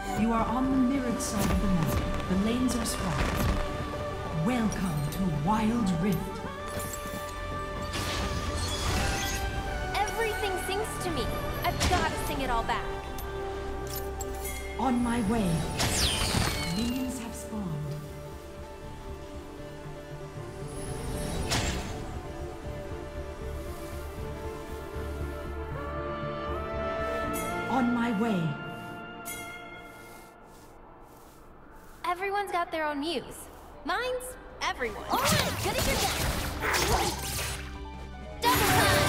You are on the mirrored side of the map. The lanes are swapped. Welcome to Wild Rift. Everything sings to me. I've got to sing it all back. On my way. Minions have spawned. On my way. Everyone's got their own muse. Mine's everyone. All right, good as you're done. Double time!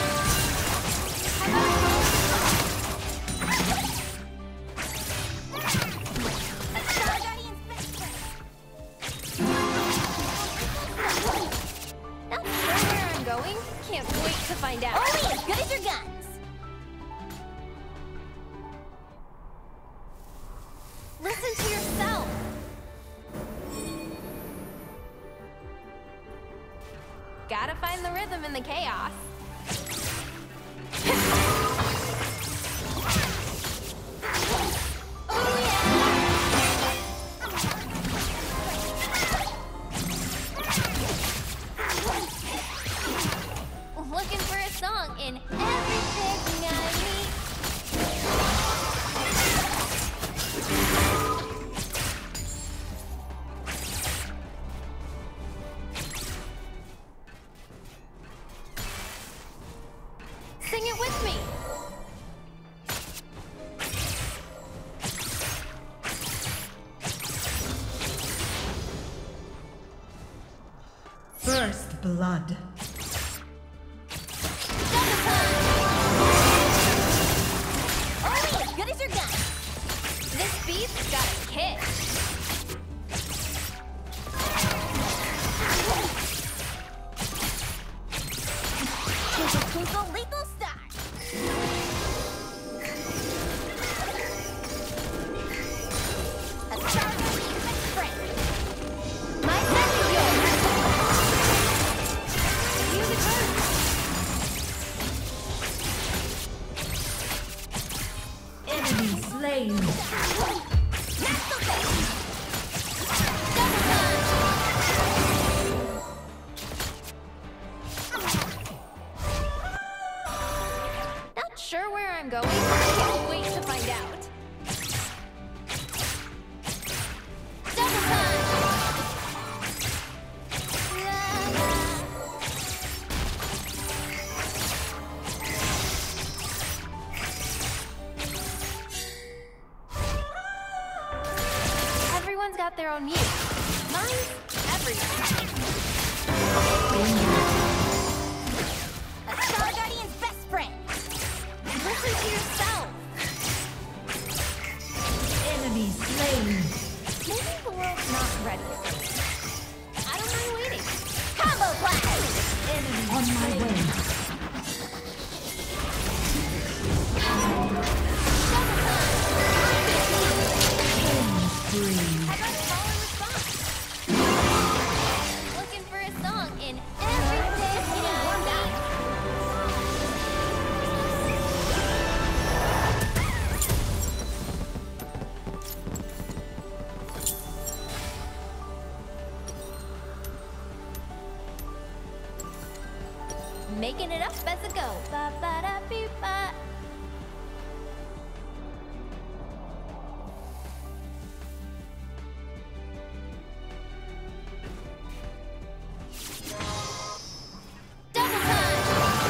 Not sure where I'm going. Can't wait to find out. Only as good as your guns. Listen to yourself. Gotta find the rhythm in the chaos. Oh yeah! Looking for a song in everything I need. Sing it with me. First blood. Double time. Only as good as your gun. This beat's got a kick. Twinkle, twinkle, lethal star. A star will be my friend. My set is yours. Use it first. Enemy slain. Double time. Not sure where I'm going. Can't wait to find out. Double time. La, la. Everyone's got their own muse. Mine's everyone. A Star Guardian's best friend. Listen to yourself. Enemy slain. Maybe the world's not ready for me. I don't mind waiting. Combo blast! Enemy on my way. Double time! Spree. How about a call and response? Looking for a song in everything I need. Making it up as I go. Ba ba da beep ba. Double time.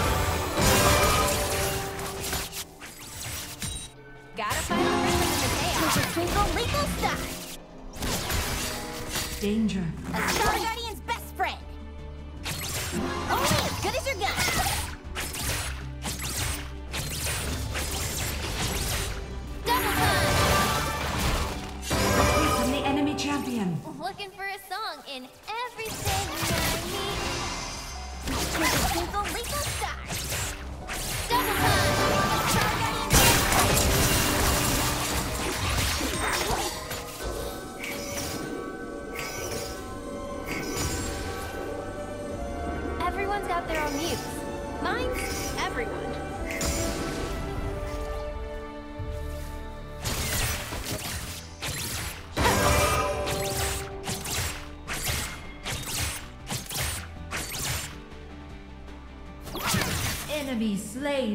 Gotta find the rhythm in the chaos. Twinkle, twinkle, lethal star. Danger. A Star Guardian's best friend. Only as good as your gun. Double time. Away from the enemy champion. Looking for a song in everything I need. Twinkle, twinkle, lethal star. Double time. A Star Guardian's best friend. Everyone's got their own muse. Mine's everyone. Enemy slain.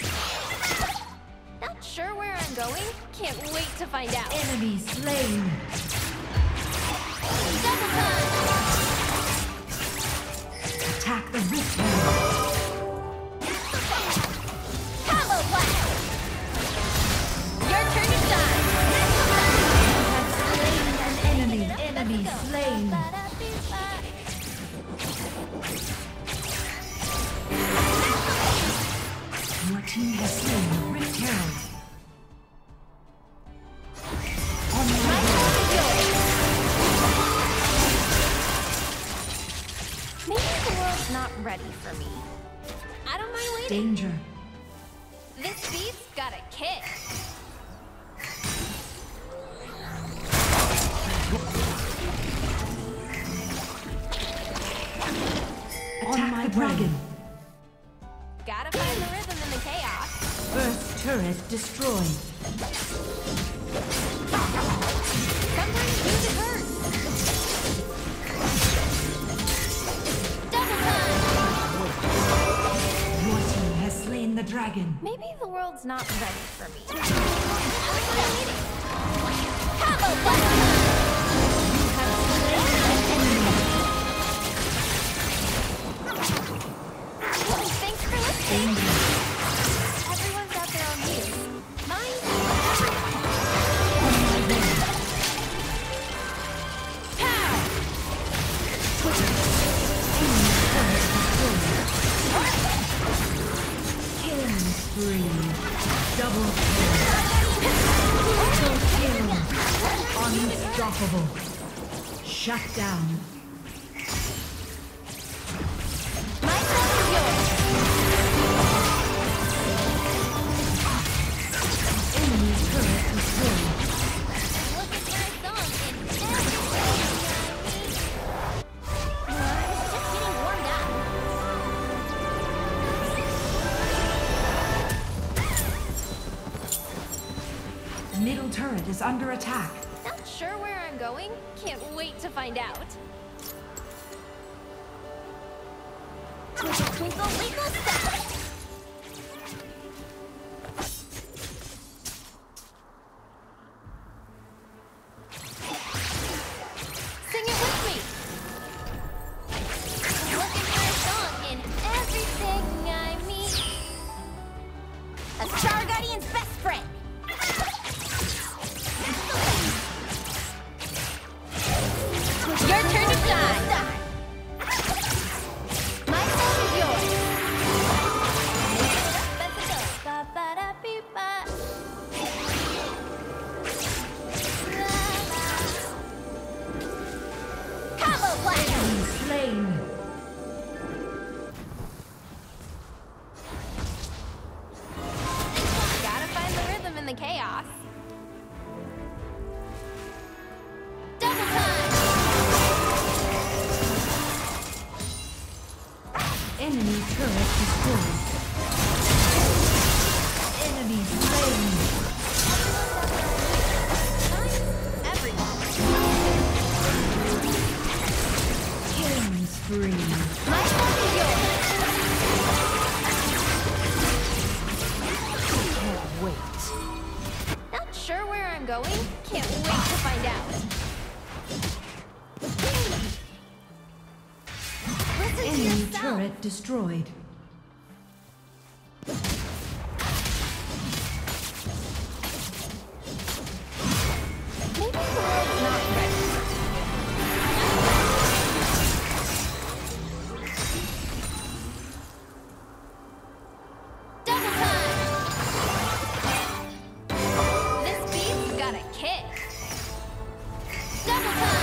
Not sure where I'm going? Can't wait to find out. Enemy slain. Double time! Attack the Rift Herald. Combo blast! Your turn to shine! Enemy slain. Your team has slain the Rift Herald. On my way. Maybe the world's not ready for me. I don't mind waiting. Danger. This beat's got a kick. On my dragon. Gotta find the rhythm in the chaos. First turret destroyed. Sometimes music hurts. Double time! Your team has slain the dragon. Maybe the world's not ready for me. Combo blast! Thanks for listening. Everyone's got their own needs. Mine is Pow! Killing spree. Double kill. Unstoppable. Shut down. My time is yours. Enemy turret destroyed. Look at my song in everything I was just getting warmed up. The middle turret is under attack. Not sure where I'm going? Can't wait to find out. Twinkle, twinkle, little star. Sing it with me. Looking for a song in everything I meet. A Star Guardian's best friend. Your turn to shine. My soul is yours. Ba-ba-da-beep-ba. Combo blast. Enemy slain. Gotta find the rhythm in the chaos. Double time. Enemy turret destroyed. Enemy slain. Everyone. Killing spree. My soul is yours. Can't wait. Not sure where I'm going? Can't wait to find out. Listen to Enemy yourself. turret destroyed. Maybe the world's not ready. Double time! This beat's got a kick. Double time!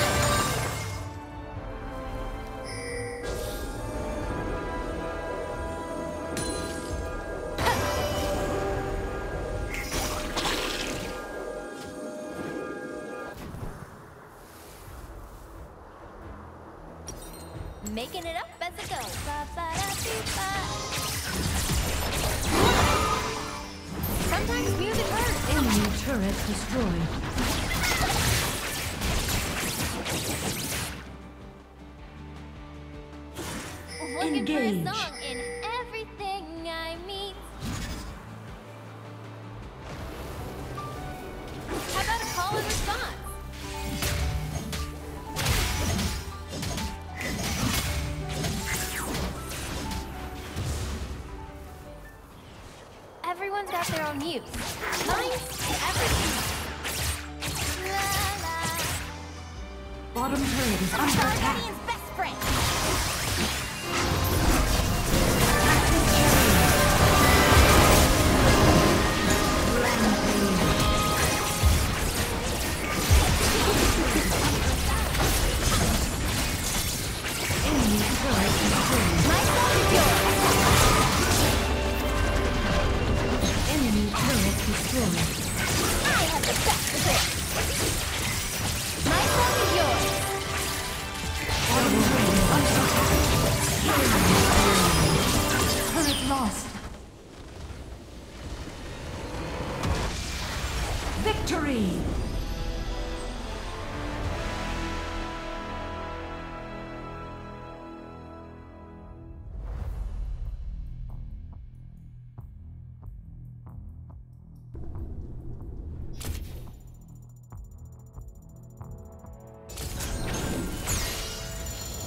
Making it up as it goes. Ba-ba-da-beep-ba. Sometimes music hurts. Enemy turret destroyed. Looking for a Engage. song in everything I got their own use. Mine's everything. La la. Bottom turret is under attack. Guardian's best friend. Enemy turret destroyed. My fault is yours. Enemy turret destroyed. I have the best of it. My fault is yours. Bottom turret is under attack. Turret lost. Victory!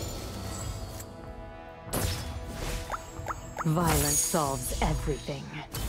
Violence solves everything.